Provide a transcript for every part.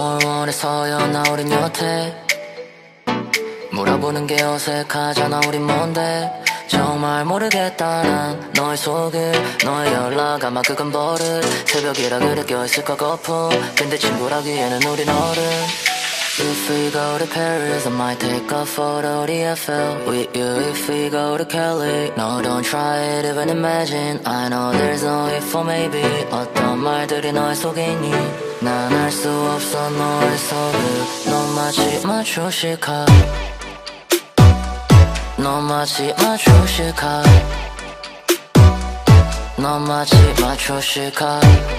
뭘 원해서여 나 우린 여태 물어보는 게 어색하잖아 우린 뭔데 정말 모르겠다 난 너의 속을 너의 연락 아마 그건 버릇 새벽이라 그래 껴있을 것 거품 근데 친구라기에는 우린 어른 If we go to Paris, I might take a photo the Eiffel with you. If we go to Cali, no, don't try it, even imagine. I know there's no if or maybe. 어떤 말들이 너의 속에 있니? 난 알 수 없어 너의 속을. 넌 마치 마주식하. 넌 마치 마주식하. 넌 마치 마주식하.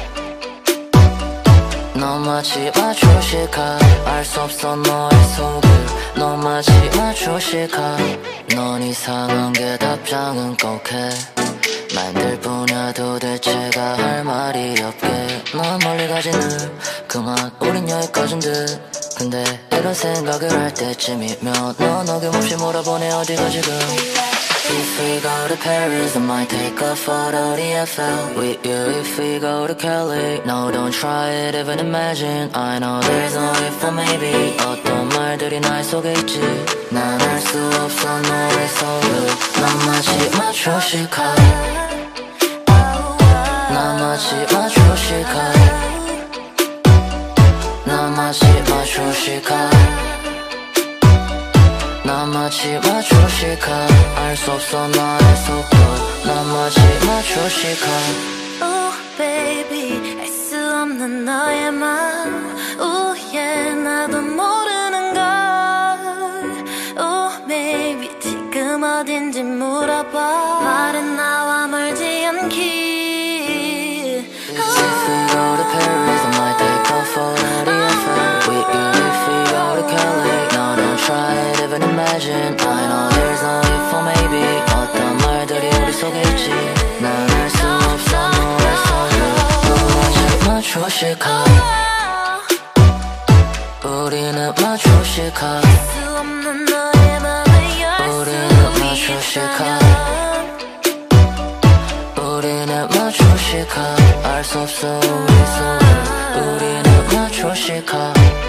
넌 마치 마주식하 알 수 없어 너의 속을 넌 마치 마주식하 넌 이상한 게 답장은 꼭해 만들 뿐이야 도대체가 할 말이 없게 넌 멀리 가진 늘 그만 우린 여기까진 듯 근데 이런 생각을 할 때쯤이면 넌 어김없이 물어보네 어디가 지금 If we go to Paris, I might take a photo the Eiffel with you. If we go to Cali, no, don't try it, even imagine. I know there's no if or maybe. 어떤 말들이 나의 속에 있지. 난 알 수 없어 너의 속을. 난 마치 마주식하. 난 마치 마주식하. 난 마치 마주식하. 난 마치 마주식하 알 수 없어 나의 속도 난 마치 마주식하 Oh baby 알 수 없는 너의 맘 Oh yeah 나도 모르는 걸 Oh maybe 지금 어딘지 물어봐 말은 나와 멀지 않기 If we go to Paris I might take a photo the Eiffel with you If we go to Cali No don't try it even imagine I know there's no if or maybe 어떤 말들이 우리 속에 있지 난 알 수 없어 너의 속을 넌 마치 마주식하 우리는 마주식하 수 없는 너의 맘을 열 우리는 마주식하 우리는 마주식하 알 수 없어 우리 속을 우리는 마주식하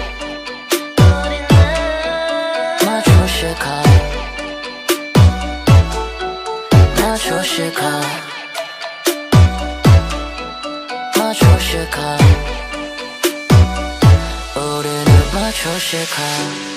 마주식하 마주식하 마주식하 우리는 마주식하